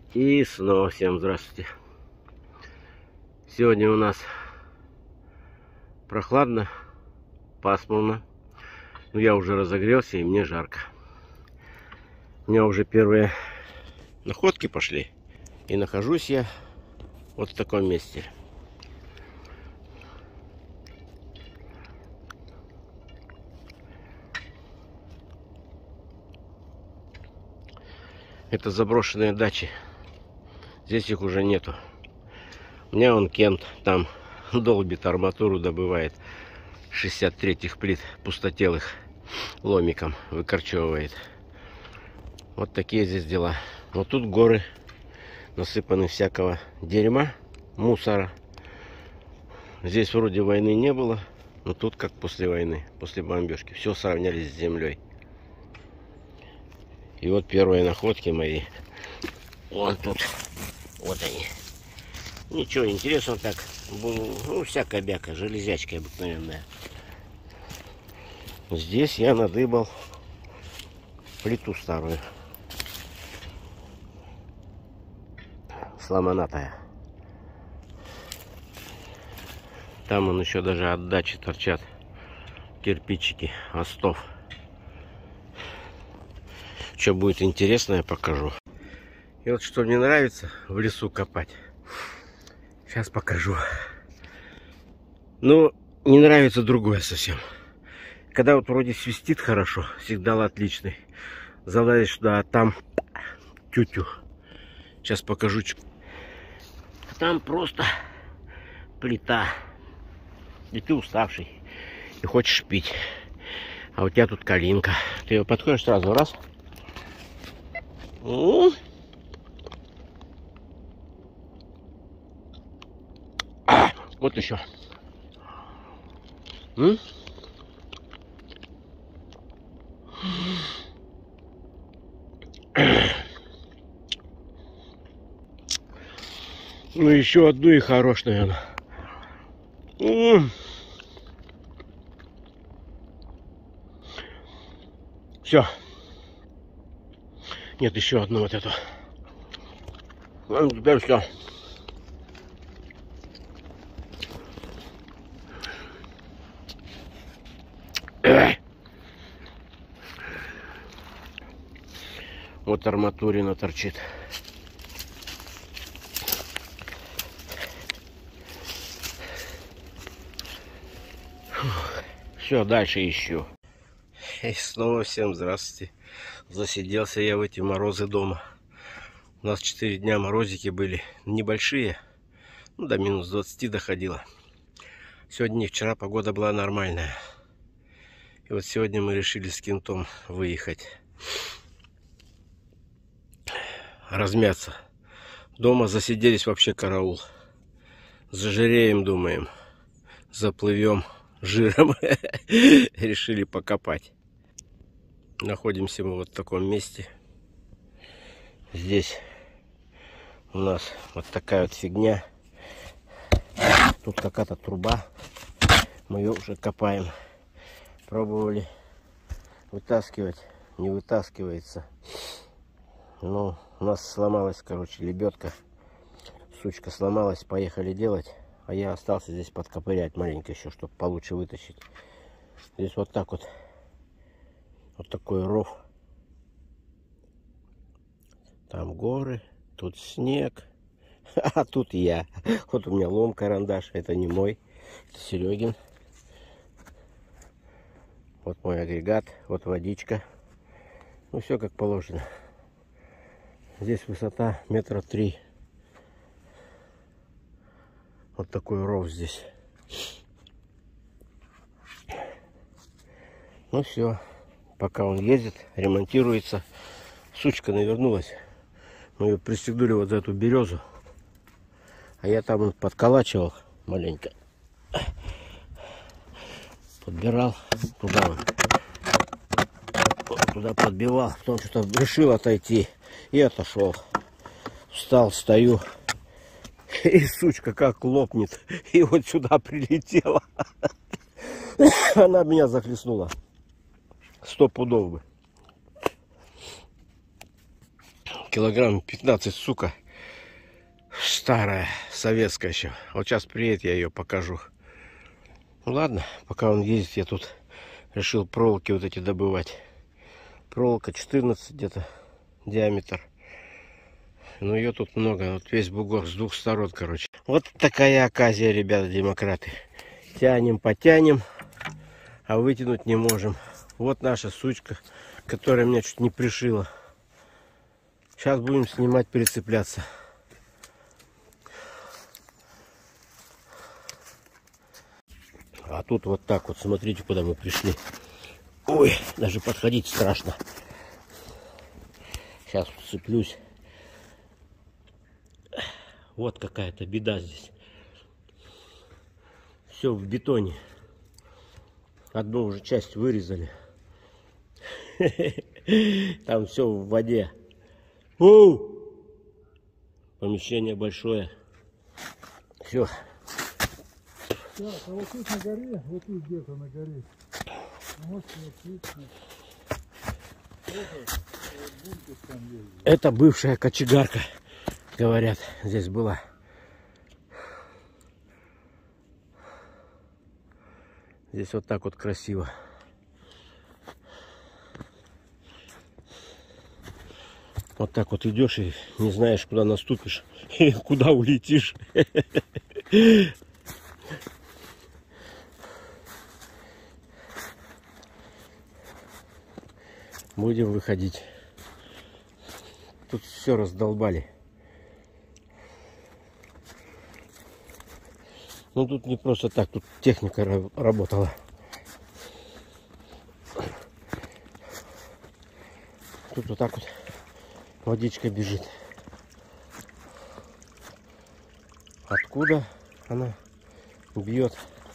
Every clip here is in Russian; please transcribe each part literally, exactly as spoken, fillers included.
И снова всем здравствуйте. Сегодня у нас прохладно, пасмурно. Но я уже разогрелся и мне жарко. У меня уже первые находки пошли. И нахожусь я вот в таком месте. Это заброшенные дачи. Здесь их уже нету. У меня он Кент там долбит арматуру, добывает шестьдесят третьих плит пустотелых ломиком, выкорчевывает. Вот такие здесь дела. Вот тут горы насыпаны всякого дерьма, мусора. Здесь вроде войны не было, но тут как после войны, после бомбежки. Все сравнялись с землей. И вот первые находки мои. Вон тут. Вот они. Ничего интересного так. Ну, всякая бяка, железячка обыкновенная. Здесь я надыбал плиту старую. Сломанатая. Там он еще даже от дачи торчат кирпичики, остов. Что будет интересно, я покажу. И вот что мне нравится в лесу копать. Сейчас покажу. Но не нравится другое совсем. Когда вот вроде свистит хорошо, сигнал отличный. Залазишь туда, а там тю-тю. Сейчас покажу. Там просто плита. И ты уставший. И хочешь пить. А у тебя тут калинка. Ты ее подходишь сразу, раз. А, вот еще. М? Ну еще одну и хорош, наверное. Все. Нет, еще одну вот эту. Ну, теперь все. Вот арматурина торчит. Все, дальше ищу. И снова всем здравствуйте. Засиделся я в эти морозы дома. У нас четыре дня морозики были небольшие. Ну, до минус двадцати доходило. Сегодня и вчера погода была нормальная. И вот сегодня мы решили с Кентом выехать. Размяться. Дома засиделись вообще караул. Зажиреем, думаем. Заплывем жиром. Решили покопать. Находимся мы вот в таком месте. Здесь у нас вот такая вот фигня. Тут какая-то труба. Мы ее уже копаем. Пробовали вытаскивать. Не вытаскивается. Ну, у нас сломалась, короче, лебедка. Сучка сломалась. Поехали делать. А я остался здесь подкопырять маленько еще, чтобы получше вытащить. Здесь вот так вот. Вот такой ров. Там горы, тут снег, а тут я. Вот у меня лом, карандаш, это не мой, это Серегин. Вот мой агрегат, вот водичка. Ну все как положено. Здесь высота метра три. Вот такой ров здесь. Ну все. Пока он ездит, ремонтируется. Сучка навернулась. Мы ее пристегнули вот за эту березу. А я там подколачивал маленько. Подбирал туда. Туда подбивал. Потом что-то решил отойти. И отошел. Встал, стою. И сучка как лопнет. И вот сюда прилетела. Она меня захлестнула. Сто пудов бы. Килограмм пятнадцать, сука. Старая, советская еще. Вот сейчас приедет, я ее покажу. Ну ладно, пока он ездит, я тут решил проволоки вот эти добывать. Проволока четырнадцать где-то диаметр. Ну ее тут много, вот весь бугор с двух сторон, короче. Вот такая оказия, ребята, демократы. Тянем, потянем, а вытянуть не можем. Вот наша сучка, которая меня чуть не пришила. Сейчас будем снимать, прицепляться. А тут вот так вот, смотрите, куда мы пришли. Ой, даже подходить страшно. Сейчас вцеплюсь. Вот какая-то беда здесь. Все в бетоне. Одну уже часть вырезали. Там все в воде. Оу! Помещение большое. Все. Так, а вот тут на горе, вот тут где-то на горе. Вот, вот, вот, вот. Это бывшая кочегарка, говорят, здесь была. Здесь вот так вот красиво. Вот так вот идешь и не знаешь, куда наступишь и куда улетишь. Будем выходить. Тут все раздолбали. Ну тут не просто так, тут техника работала. Тут вот так вот водичка бежит. Откуда она бьет?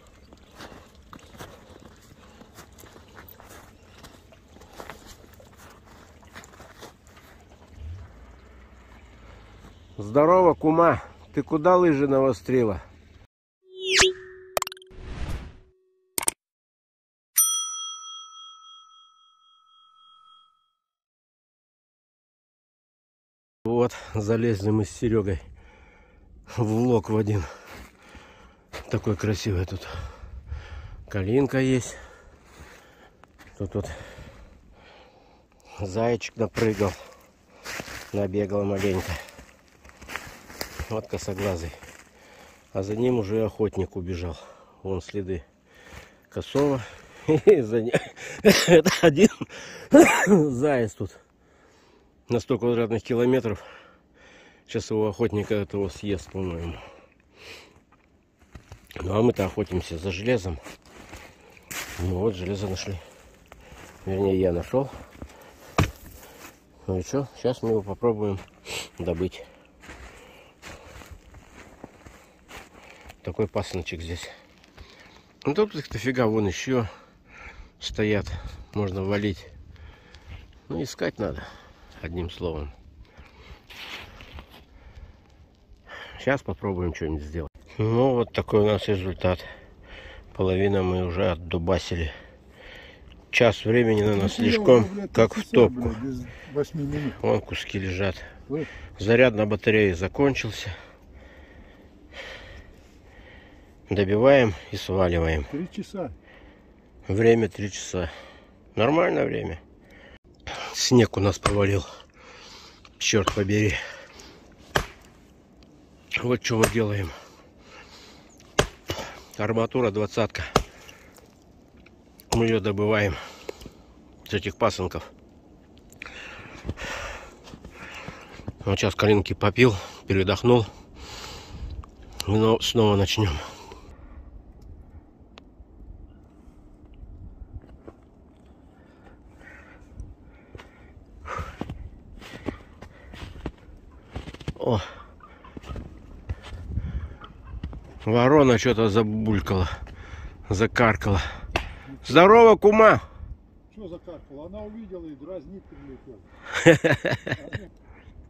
Здорово, кума. Ты куда лыжи навострила? Вот, залезли мы с Серегой в влог в один. Такой красивый тут. Калинка есть. Тут вот зайчик напрыгал. Набегал маленько. Вот косоглазый. А за ним уже охотник убежал. Вон следы косого. И за ним это один заяц тут. На сто квадратных километров. Сейчас его охотника этого съест, по-моему. Ну а мы-то охотимся за железом. Ну вот, железо нашли. Вернее, я нашел. Ну и что? Сейчас мы его попробуем добыть. Такой пасыночек здесь. Ну тут их дофига, вон еще стоят. Можно валить. Ну искать надо, одним словом. Сейчас попробуем что-нибудь сделать. Ну вот такой у нас результат. Половину мы уже отдубасили. Час времени на нас слишком, как в топку. Вон куски лежат. Заряд на батарее закончился. Добиваем и сваливаем. Три часа. Время три часа. Нормальное время. Снег у нас повалил. Черт побери. Вот что мы делаем. Арматура двадцатка. Мы ее добываем с этих пасынков. Вот сейчас калинки попил, передохнул. Но снова начнем. О, ворона что-то забулькала, закаркала. Здорово, кума! Что закаркала? Она увидела и дразнит, прилетел.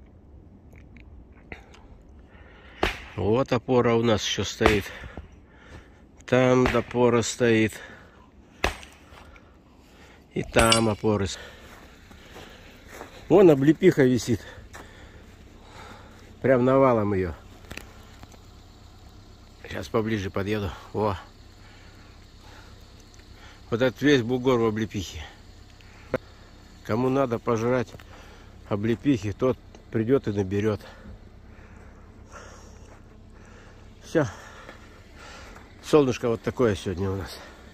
Вот опора у нас еще стоит. Там опора стоит. И там опоры. Вон облепиха висит. Прям навалом ее. Сейчас поближе подъеду. О. Вот этот весь бугор в облепихе. Кому надо пожрать облепихи, тот придет и наберет. Все. Солнышко вот такое сегодня у нас.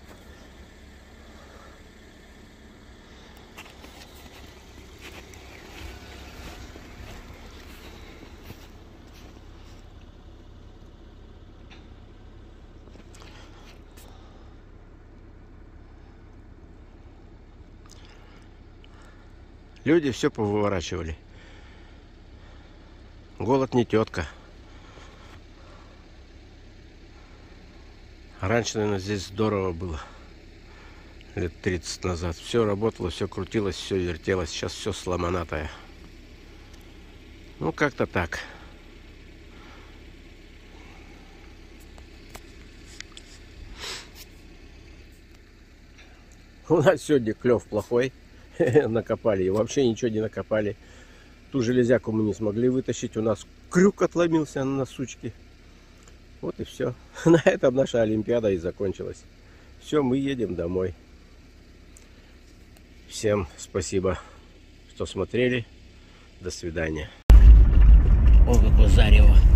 Люди все повыворачивали. Голод не тетка. Раньше, наверное, здесь здорово было. Лет тридцать назад. Все работало, все крутилось, все вертелось. Сейчас все сломанатое. Ну, как-то так. У нас сегодня клев плохой. Накопали. И вообще ничего не накопали. Ту железяку мы не смогли вытащить. У нас крюк отломился на сучке. Вот и все. На этом наша Олимпиада и закончилась. Все, мы едем домой. Всем спасибо, что смотрели. До свидания. О, какое зарево.